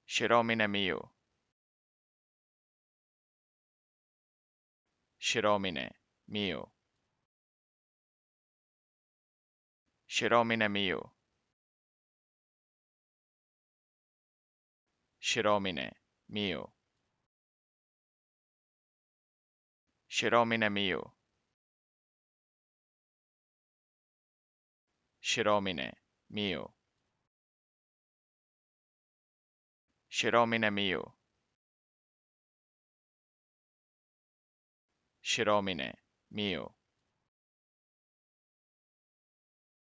Shiromine Miu. Shiromine Miu. Shiromine Miu. Shiromine Miu. Shiromine Miu. Shiromine Miu. Shiromine Miu. Shiromine Miu.